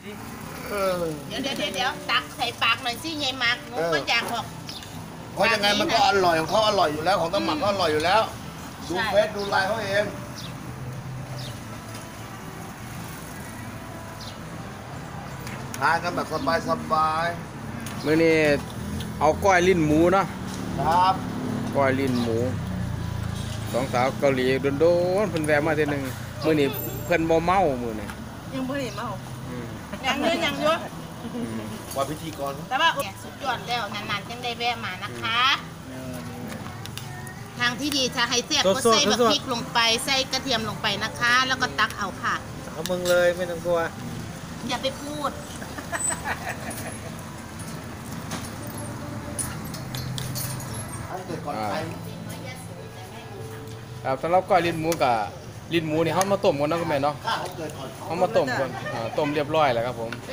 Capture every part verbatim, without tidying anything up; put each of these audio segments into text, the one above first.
เดี๋ยวเดี๋ยวเดี๋ยวตักใส่ปากหน่อยสิยายมักหนูก็อยากบอกเพราะยังไงมันก็อร่อยของเขาอร่อยอยู่แล้วของตำหมักก็อร่อยอยู่แล้วดูเฟซดูไลน์เขาเองทานกันแบบสบายสบายมื้อนี้เอาก้อยลิ้นหมูเนาะครับก้อยลิ้นหมูสองสาวเกาหลีโดนๆเพิ่นแวะมาทีนึงมื้อนี้เพิ่นบ่เมามื้อนี้ยังบ่ได้เมายังเยอะยังเยอะว่าพิธีกรแต่ว่าสุดยอดแล้วนานๆจังได้แวะมานะคะทางที่ดีถ้าให้เสียบก็ใส่แบบพริกลงไปใส่กระเทียมลงไปนะคะแล้วก็ตักเอาค่ะเอามึงเลยไม่ต้องกลัวอย่าไปพูดครับสำหรับก้อยลิ้นหมูกับลิ้นหมูนี่เขามาต้มก่อนนะคุณแม่เนาะเขามาต้มก่อนต้มเรียบร้อยแล้วครับผม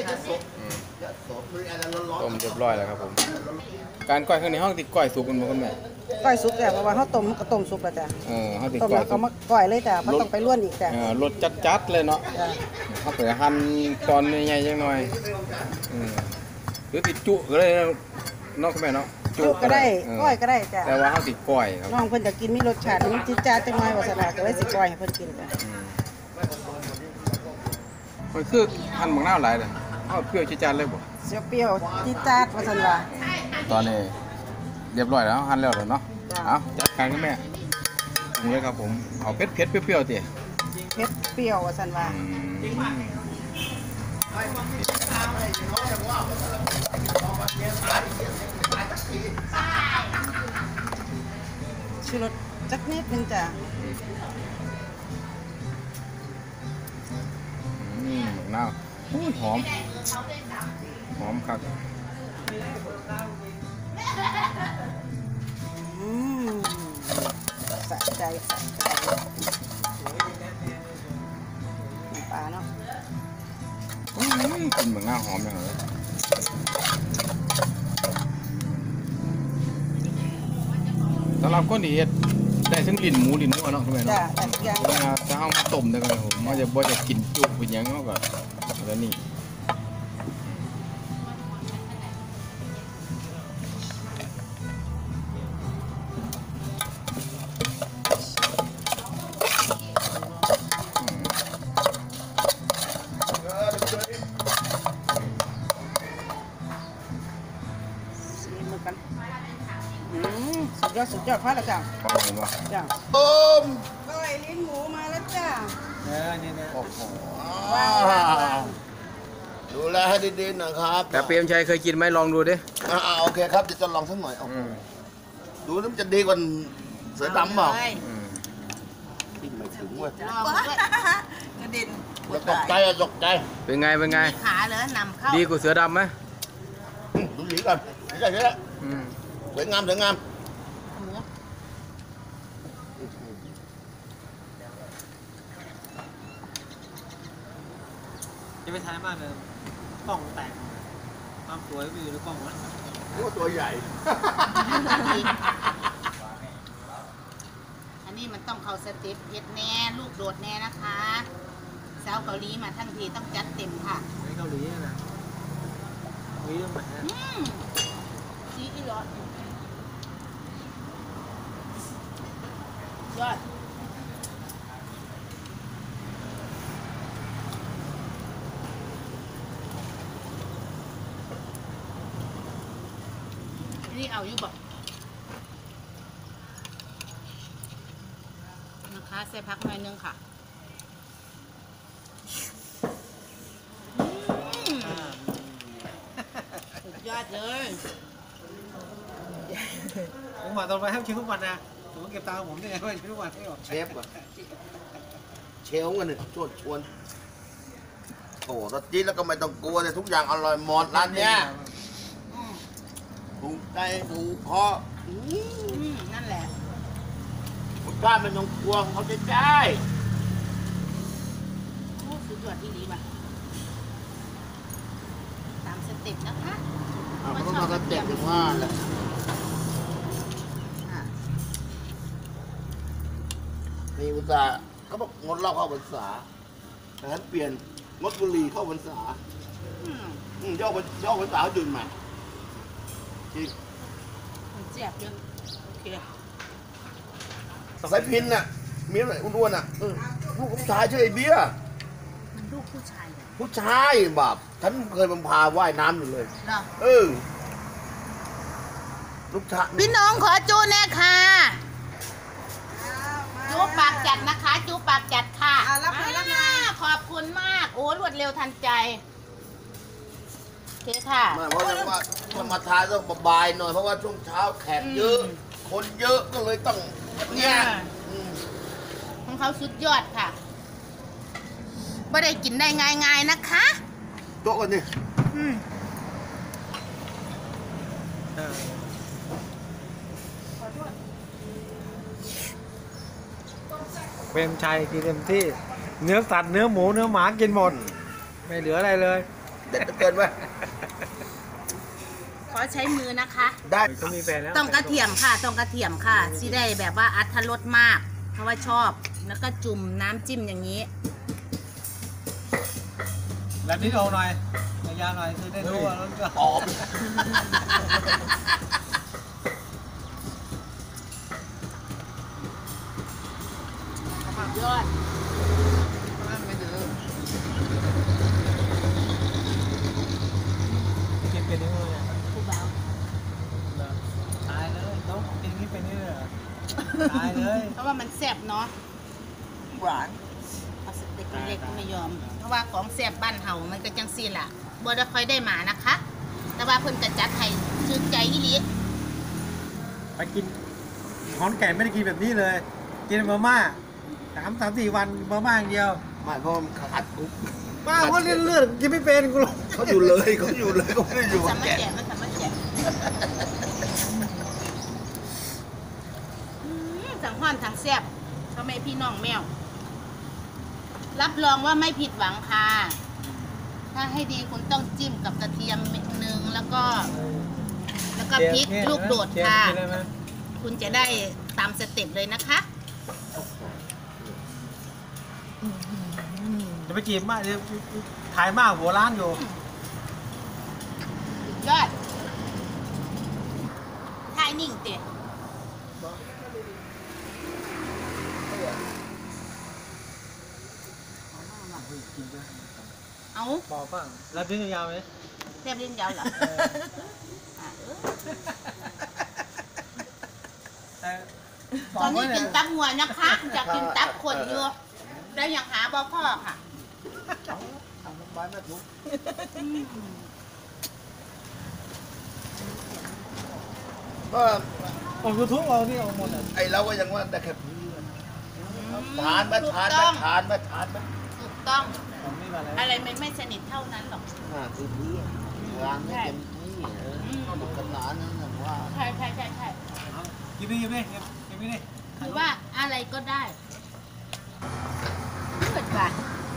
ต้มเรียบร้อยแล้วครับผมการก้อยครั้งนี้เขาติดก้อยสุกกันหมดคุณแม่ก้อยสุกแต่เพราะว่าเขาต้มก็ต้มสุกแล้วจ้ะเออเขาติดก้อยเขามาก้อยเลยจ้ะมันต้องไปล้วนอีกจ้ะรสจัดๆเลยเนาะเขาไปหั่นตอนใหญ่ๆยังหน่อยหรือติดจุก็ได้เนาะคุณแม่เนาะจุก็ได้ก้อยก็ได้จ้ะแต่ว่าเขาติดก้อยครับน้องเพิ่นจะกินมีรสชาติมันจิ๊ดจ๊าดจังหน่อยว่าซั่นน่ะก็เลยสิก้อยให้เพิ่นกินจ้ะมันคือหั่นบักนาวหลายเลยเอาเปรี้ยวจิ๊ดจ๊าดเลยบ่เปรี้ยวจิ๊ดจ๊าดว่าซั่นว่าตอนนี้เรียบร้อยแล้วหั่นแล้วเนาะเอาจัดการคุณแม่นี่เลยครับผมเอาเผ็ดเผ็ดเปรี้ยวๆติเผ็ดเปรี้ยวว่าซั่นว่าชูรสจักนิดนึงจ้ะอืมมะนาวหอมหอมครับอืมสะใจสะใจน้ำปลาเนาะอืมกลิ่นมะนาวหอมจังเลยสำหรับคนที่เฮ็ดได้ทั้งลิ้นหมูลิ้นเนื้อเนาะคุณแม่เนาะถ้าเอามาต้มได้ก็ผมมันจะบ่จะกินจุเป็นหยังเนาะก็แล้วนี่สุดยอดสุดยอดพลาดแล้วจ้ะพอผมว่าจ้ะโอ้มก้อยลิ้นหมูมาแล้วจ้ะเออนี่นะโอ้โหดูแลให้ดีๆนะครับแต่เปรมชัยเคยกินไหมลองดูดิอ่าโอเคครับเดี๋ยวจะลองสักหน่อยเอาดูนี่มันจะดีกว่าเสือดำเปล่าที่ไม่ถึงเว้ยกระเด็นตกใจอะตกใจเป็นไงเป็นไงขาเหรอนำเข้าดีกว่าเสือดำไหมดูสีก่อนไม่ใช่ใช่สวยงามสวยงามจะไปท้ายมากเลยกล้องแตกความสวยไปอยู่ในกล้องวะนี่ว่าตัวใหญ่อันนี้มันต้องเข้าสเต็ปเย็ดแน่ลูกโดดแน่นะคะสาวเกาหลีมาทั้งทีต้องจัดเต็มค่ะไม่เกาหลีนะเกาหลีต้องมาซีอีหลอดยอดนี่เอาอยู่บอกนะคะใส่พักหน่อยนึงค่ะสุดยอดเลยผมบอกตอนไปให้ชิมทุกวันนะผมเก็บตังค์ผมได้ไงว่าชิมทุกวันให้หรอเชฟก่อนเชฟกันเนี่ยชวนชวนโอ้รสจี๊ดแล้วก็ไม่ต้องกลัวเลยทุกอย่างอร่อยหมดร้านเนี้ยถูกใจถูกคอนั่นแหละคุณป้าไม่ต้องกลัวเขาจะใจโอ้สุดยอดที่ดีป่ะตามสเต็ปนะคะเขาต้องมาสเต็ปถึงว่าแหละนี่อุตส่าห์เขาบอกงดเหล้าเข้าพรรษาแต่ฉันเปลี่ยนงดบุหรี่เข้าพรรษามย่อไปย่อไปสาวดื่มมาจริงมันเจ็บเยอะโอเคสายพินน่ะเมียอะไรอ้วนๆน่ะเออลูกผู้ชายชื่อไอ้เบี้ยมันลูกผู้ชายเหรอผู้ชายแบบฉันเคยมันพาว่ายน้ำอยู่เลยเหรอเออลูกชายพี่น้องขอจูแน่ค่ะจูปากจัดนะคะ จูปากจัดค่ะอ่ารับหน่อยรับหน่อยอ่าขอบคุณมาก โอ้รวดเร็วทันใจโอเคค่ะไมาเพราะว่าถ้ามาทานต้องบายหน่อยเพราะว่าช่วงเช้าแขกเยอะ คนเยอะก็เลยต้องเนี่ยอืมของเขาสุดยอดค่ะไม่ได้กินได้ง่ายๆนะคะโต๊ะกันนี่อืมเป็นชัยกินเต็มที่ เนื้อสัตว์เนื้อหมูเนื้อหมากินหมด ไม่เหลืออะไรเลยเด็ดเกินไหมขอใช้มือนะคะได้ต้องมีแฟนแล้วต้องกระเทียมค่ะ ต้องกระเทียมค่ะสิได้แบบว่าอัตรสมาก เพราะว่าชอบ แล้วก็จุ่มน้ำจิ้มอย่างนี้แบบนี้เอาหน่อยระยะหน่อยคือได้รู้ว่าแล้วก็หอมยอดกินเป็นยังไงอ่ะผู้เบาตายเลยต้องกินนี้เป็นนี่เลยเหรอตายเลยเพราะว่ามันแซ่บเนาะหวานเอาสเต็กเล็กก็ไม่ยอม เพราะว่าของแซ่บบ้านเฮามันก็จังซี่ล่ะบ่ได้ค่อยได้หมานะคะ แต่ว่าเพิ่นก็จัดให้ชื่นใจอีหลีไปกินขอนแก่นไม่ได้กินแบบนี้เลย กินมาม่าสามสามสี่วันมาม่าอย่างเดียวไม่เพราะมันขัดกุ๊บป้าเขาเลือดเลือดกินไม่เป็นกูหรอกเขาอยู่เลยเขาอยู่เลยเขาไม่ได้อยู่สากับมารถแกะแจกมันสามารถแจกอืมทั้งห้อนทั้งแซ่บพ่อแม่พี่น้องแมว รับรองว่าไม่ผิดหวังค่ะ ถ้าให้ดีคุณต้องจิ้มกับกระเทียมเม็ดนึงแล้วก็ แล้วก็พริกลูกโดดค่ะ คุณจะได้ตามสเต็ปเลยนะคะจะไปจีบมากเดี๋ยวถ่ายมากหัวร้านอยู่สุดยอดถ่ายนิ่งเตะเอาบอกป่ะรับดิ้นยาวไหมแทบเล่นยาวเหรออ่ะเออ ตอนนี้กินตับหัวนะคะจะกินตับคนอยู่แล้วยังหาบ่พ่อค่ะทำน้ำไม้แม่ทุกก็ออกยูทูบเอานี่เอาหมดอ่ะไอเราก็ยังว่าได้แค่เพื่อนทานไหมทานไหมทานไหมทานไหมถูกต้องผมนี่มาแล้วอะไรไม่ไม่สนิทเท่านั้นหรอกอ่าคือเพื่อนงานไม่เต็มที่เออสนุกสนานนั่นแหละว่าใช่ใช่ใช่ใช่กินไปกินไปกินไปดิคือว่าอะไรก็ได้เกิดว่า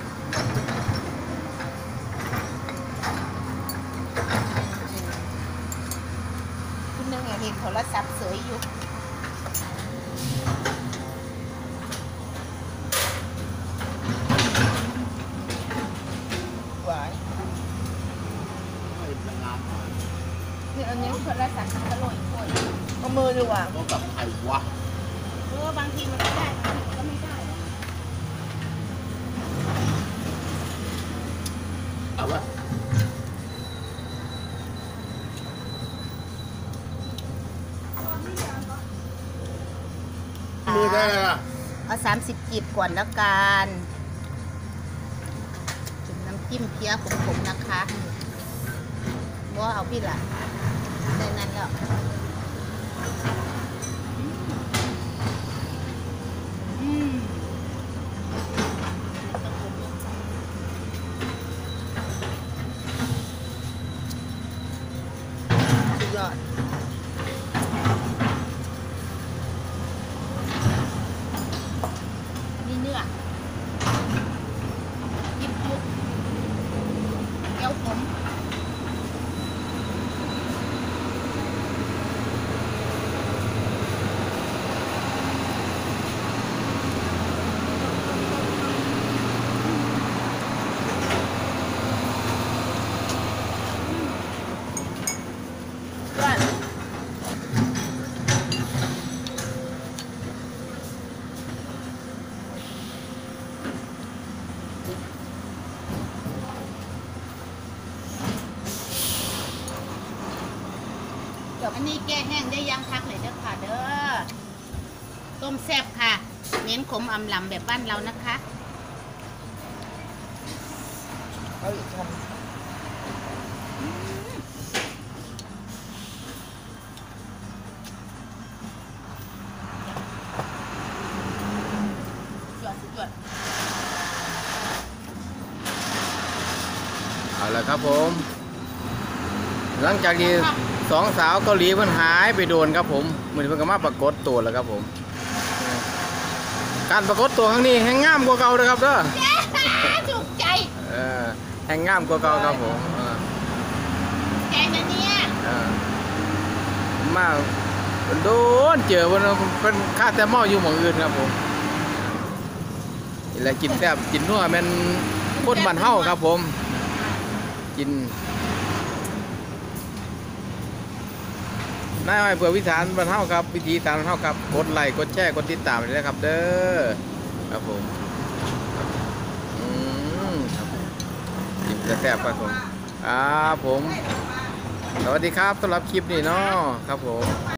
คุณนึงเห็นโทรศัพท์เสยอยู่หวานไม่เป็นงานคืออันนี้โทรศัพท์มันก็โรยโรยเอามือดีกว่าก็แบบไอ้วะเออบางทีมันก็ได้บางทีมันก็ไม่ได้เอาวะมือได้เลยล่ะเอาสามสิบกีบก่อนแล้วกันจุ่มน้ำจิ้มเพี้ยขมๆนะคะว่าเอาพี่ละได้นั้นแล้วอืมสุดยอดนี่เนื้อจิ้มจุ๊บเกี๊ยวผมอันนี้แก้แห้งได้ยังพักเลยเด้อค่ะเด้อต้มแซ่บค่ะเน้นขมอำลำแบบบ้านเรานะคะเอาอีกคำจวดจวดเอาละครับผม หลังจากที่สองสาวเกาหลีเพิ่นหายไปโดนครับผมเหมือนเพิ่นก็มาปรากฏตัวแล้วครับผม การปรากฏตัวครั้งนี้แห่งงามกว่าเก่าเลยครับเด้อถูกใจเออแห่งงามกว่าเก่าครับผมเออใจนะเนี่ยเออมาโดนเจอวันเป็นข้าแต่เมาอยู่หม่องอื่นครับผมนี่แหละกินแซ่บกินนัวแม่นคนบ้านเฮาครับผม กินนายอ้อยเผื่อวิถานบ้านเฮาครับวิธีทานบ้านเฮาครับกดไลค์กดแชร์กดติดตามเลยนะครับเด้อครับผมครับอืมครับกินแซ่บๆครับผมครับผมสวัสดีครับสำหรับคลิปนี้เนาะครับผม